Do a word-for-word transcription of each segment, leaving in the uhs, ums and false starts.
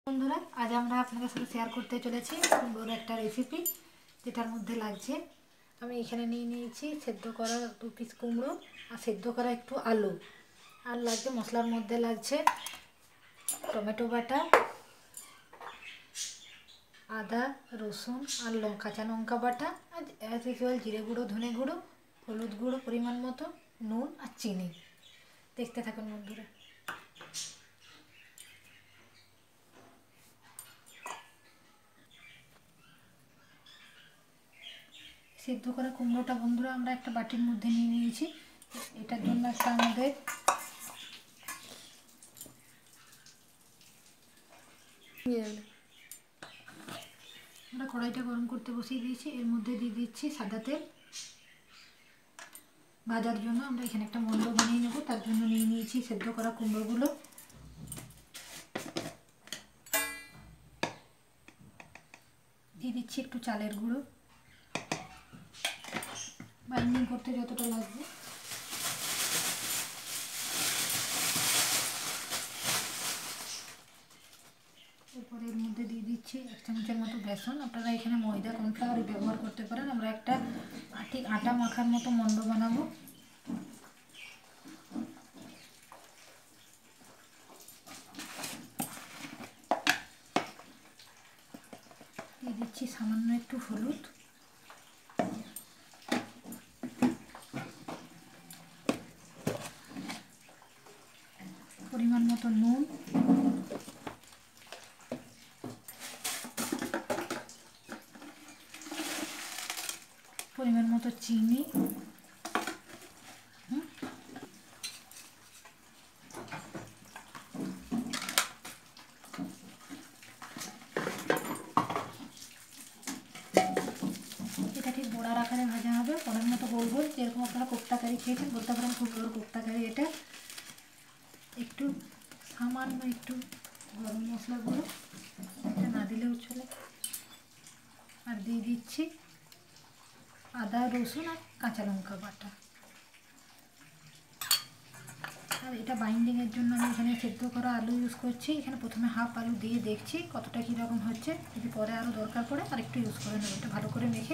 বন্ধুরা, আজ আমরা আপনাদের সাথে শেয়ার করতে চলেছি কুমড়োর একটা রেসিপি, যেটার মধ্যে লাগছে আমি এখানে নিয়ে নিয়েছি সেদ্ধ করা দু পিস কুমড়ো আর সেদ্ধ করা একটু আলু, আর লাগছে মশলার মধ্যে লাগছে টমেটো বাটা, আদা রসুন আর লঙ্কা কাঁচা লঙ্কা বাটা, আর অ্যাজ ইউজুয়াল জিরে গুঁড়ো, ধনে গুঁড়ো, হলুদ গুঁড়ো পরিমাণ মতো, নুন আর চিনি। দেখতে থাকুন বন্ধুরা। সিদ্ধ করা কুমড়োটা বন্ধুরা আমরা একটা বাটির মধ্যে নিয়ে নিয়েছি। এটার জন্য একটা আমাদের আমরা কড়াইটা গরম করতে বসিয়ে দিয়েছি। এর মধ্যে দিয়ে দিচ্ছি সাদা তেল ভাজার জন্য। আমরা এখানে একটা মন্ড বানিয়ে নেব, তার জন্য নিয়ে নিয়েছি সেদ্ধ করা কুমড়োগুলো। দিয়ে দিচ্ছি একটু চালের গুঁড়ো, বাইন্ডিং করতে যতটা লাগবে। এরপরে এর মধ্যে দিয়ে দিচ্ছি এক চামচের মতো বেসন। আপনারা এখানে ময়দা কর্নফ্লাওয়ার ব্যবহার করতে পারেন। আমরা একটা ঠিক আটা মাখার মতো মন্ড বানাবো। দিয়ে দিচ্ছি সামান্য একটু হলুদ, পরিমাণ মতো নুন, পরিমাণ মতো চিনি, এটা ঠিক বড়ার আকারে ভাজা হবে, পরের মতো গোল গোল, যেরকম আপনারা কোপ্তা কারি খেয়েছেন বলতে পারেন কুমড়োর কোপ্তা কারি এটা। একটু সামান্য একটু গরম মশলা গুঁড়ো, এটা না দিলেও চলে। আর দিয়ে দিচ্ছি আদা রসুন আর কাঁচা লঙ্কা বাটা। আর এটা বাইন্ডিংয়ের জন্য আমি এখানে সেদ্ধ করা আলু ইউজ করছি। এখানে প্রথমে হাফ আলু দিয়ে দেখছি কতটা কীরকম হচ্ছে, যদি পরে আরও দরকার পড়ে আর একটু ইউজ করে নেব। এটা ভালো করে মেখে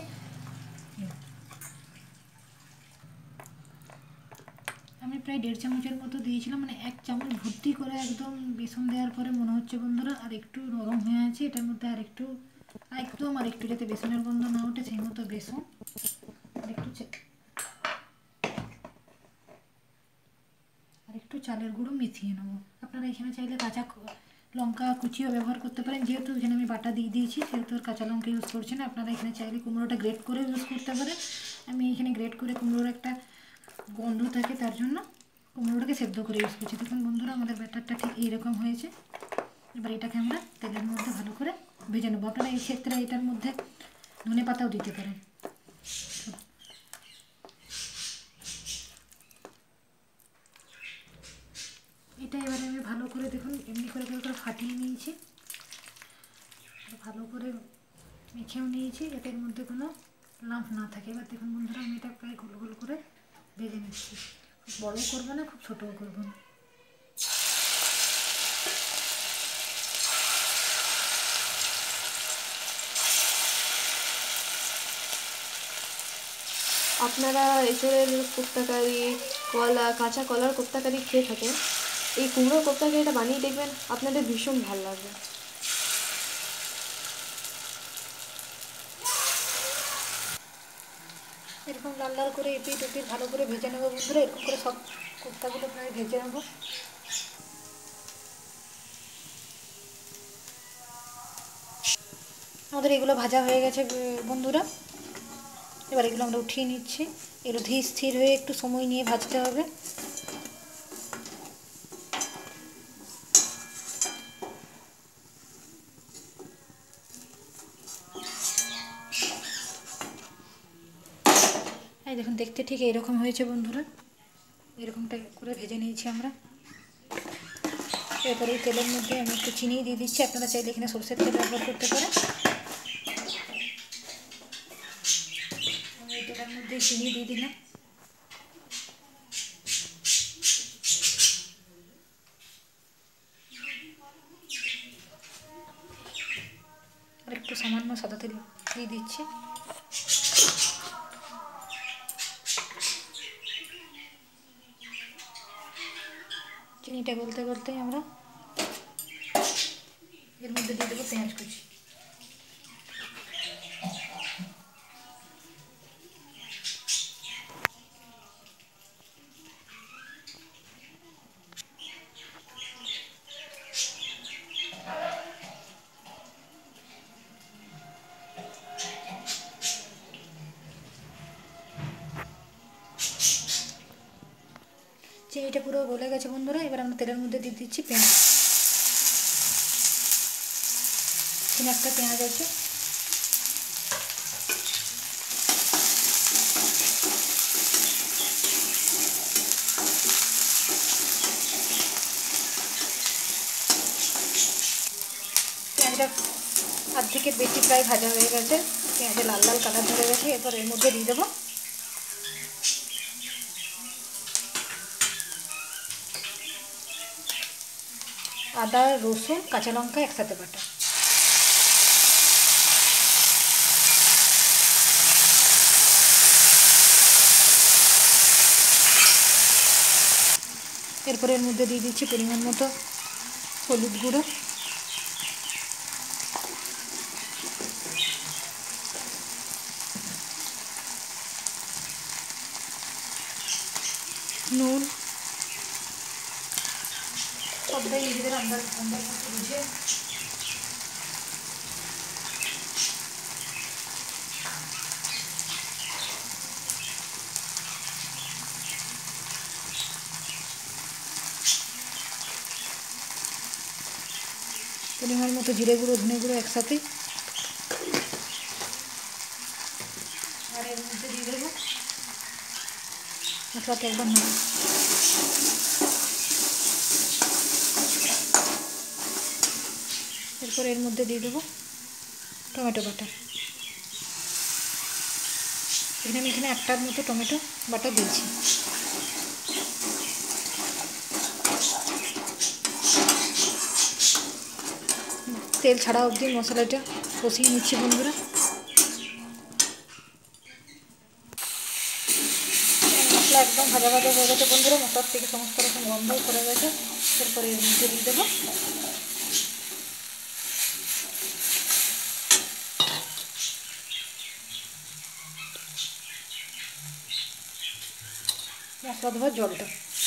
আমি প্রায় দেড় চামচের মতো দিয়েছিলাম, মানে এক চামচ ভর্তি করে একদম বেসন দেওয়ার পরে মনে হচ্ছে বন্ধুরা আর একটু নরম হয়ে আছে। এটার মধ্যে আর একটু একদম আর একটু যাতে বেসনের গন্ধ না ওঠে সেই মতো বেসন আর একটু আর একটু চালের গুঁড়ো মিশিয়ে নেবো। আপনারা এখানে চাইলে কাঁচা লঙ্কা কুচিও ব্যবহার করতে পারেন, যেহেতু এখানে আমি বাটা দিয়ে দিয়েছি সেহেতু আর কাঁচা লঙ্কা ইউজ করছি না। আপনারা এখানে চাইলে কুমড়োটা গ্রেট করে ইউজ করতে পারেন। আমি এখানে গ্রেট করে কুমড়োর একটা গন্ধ থাকে তার জন্য কুমড়োটাকে সেদ্ধ করে ইউজ করছি। দেখুন বন্ধুরা আমাদের ব্যাটারটা ঠিক এইরকম হয়েছে। এবার এটাকে আমরা তেলের মধ্যে ভালো করে ভেজে নেবো। আপনারা এই ক্ষেত্রে এটার মধ্যে ধনে পাতাও দিতে পারেন। এটা এবারে আমি ভালো করে দেখুন এমনি করে করে ফাটিয়ে নিয়েছি, ভালো করে মেখেও নিয়েছি, এটার মধ্যে কোনো লাম্প না থাকে। এবার দেখুন বন্ধুরা আমি এটা প্রায় গোল গোল করে ভেজে নিচ্ছি। খুব বড়ও করবো না, খুব ছোটও করবো না। আপনারা এঁচড়ের কোপ্তা কারি, কলা, কাঁচা কলার কোপ্তা কারি খেয়ে থাকেন। এই কুমড়োর কোপ্তা কারিটা বানিয়ে দেখবেন, আপনাদের ভীষণ ভালো লাগবে। এরকম লাল লাল করে এপিট ওপিট ভালো করে ভেজে নেবো বন্ধুরা। এরকম করে সব কোপ্তাগুলো প্রায় ভেজে নেবো। আমাদের এগুলো ভাজা হয়ে গেছে বন্ধুরা। এবার এগুলো আমরা উঠিয়ে নিচ্ছি। এগুলো ধীর স্থির হয়ে একটু সময় নিয়ে ভাজতে হবে। এই দেখুন দেখতে ঠিক এইরকম হয়েছে বন্ধুরা। এরকমটা করে ভেজে নিয়েছি আমরা। এরপরে এই তেলের মধ্যে আমি একটু চিনি দিয়ে দিচ্ছি। আপনারা চাইলে এখানে সরষের তেল ব্যবহার করতে পারেন। আমি এই তেলের মধ্যে চিনি দিয়ে দিলাম। একটু সামান্য সাদা তেল দিয়ে দিচ্ছি। চিনিটা গলতে গলতে আমরা এর মধ্যে দিয়ে দেবো পেঁয়াজ কুচি। চিনিটা পুরো গলে গেছে বন্ধুরা, এবার আমরা তেলের মধ্যে দিয়ে দিচ্ছি পেঁয়াজ। এখানে একটা পেঁয়াজ আছে, পেঁয়াজটা অর্ধেকের বেশি প্রায় ভাজা হয়ে গেছে, পেঁয়াজে লাল লাল কালার ধরে গেছে। এরপর এর মধ্যে দিয়ে দেবো আদা, রসুন, কাঁচা লঙ্কা একসাথে বাটা। এরপর এর মধ্যে দিয়ে দিচ্ছি পরিমাণ মতো হলুদ গুঁড়ো, নুন, সবটাই নিজেদের আন্দাজ আন্দাজ মতো বুঝে পরিমাণ মতো জিরে গুঁড়ো, ধনে গুঁড়ো একসাথে। আর এর মধ্যে দিয়ে দেবো মশলাটা একবার না এরপর এর মধ্যে দিয়ে দেবো টমেটো বাটা। এখানে আমি এখানে একটার মতো টমেটো বাটা দিয়েছি। তেল ছাড়া অবধি মশলাটা কষিয়ে নিচ্ছি বন্ধুরা। মশলা একদম ভাজা ভাজা হয়ে গেছে বন্ধুরা, মশলার থেকে সমস্ত রকম গন্ধও করে গেছে। এরপরে এর মধ্যে দিয়ে দেবো মশলা ধোয়ার জলটা।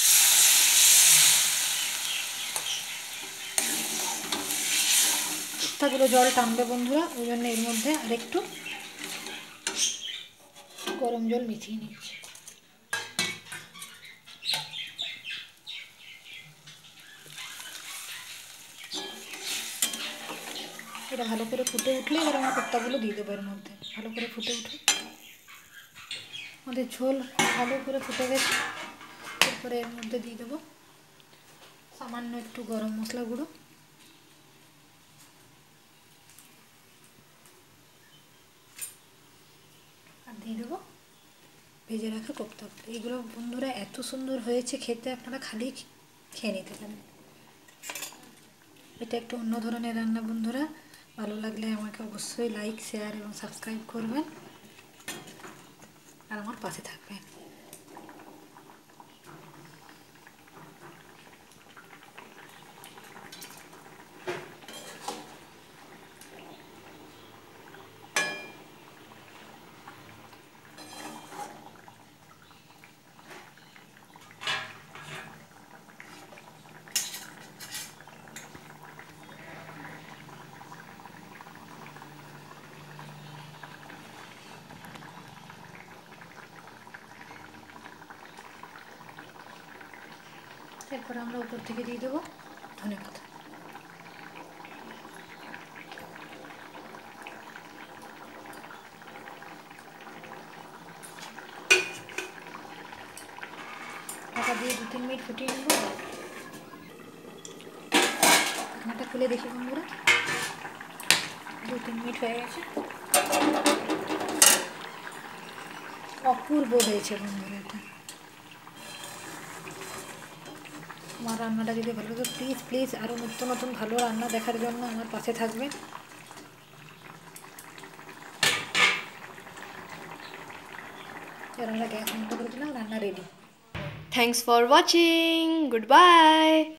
কোপ্তাগুলো জল টানবে বন্ধুরা, ওই জন্য এর মধ্যে আরেকটু গরম জল মিশিয়ে নিচ্ছি। এটা ভালো করে ফুটে উঠলে এবার আমরা কোপ্তাগুলো দিয়ে দেবো এর মধ্যে। ভালো করে ফুটে উঠে আমাদের ঝোল ভালো করে ফুটে গেছে। এরপরে এর মধ্যে দিয়ে দেবো সামান্য একটু গরম মশলা গুঁড়ো, আর দিয়ে দেবো ভেজে রাখা কোপ্তাগুলো। এইগুলো বন্ধুরা এত সুন্দর হয়েছে খেতে, আপনারা খালি খেয়ে নিতে পারেন। এটা একটু অন্য ধরনের রান্না বন্ধুরা। ভালো লাগলে আমাকে অবশ্যই লাইক, শেয়ার এবং সাবস্ক্রাইব করবেন আর আমার পাশে থাকবেন। এরপর আমরা উপর থেকে দিয়ে দেবো ধনেপাতা। ঢাকা দিয়ে দু তিন মিনিট ফুটিয়ে নেব। ঢাকনাটা খুলে দেখি বন্ধুরা, দু তিন মিনিট হয়ে গেছে। অপূর্ব হয়েছে বন্ধুরা। এটা আমার রান্নাটা যদি ভালো লাগে প্লিজ প্লিজ আরও নতুন নতুন ভালো রান্না দেখার জন্য আমার পাশে থাকবেন। এবার আমরা গ্যাস বন্ধ করে দিলাম, রান্না ready. Thanks for watching, good by.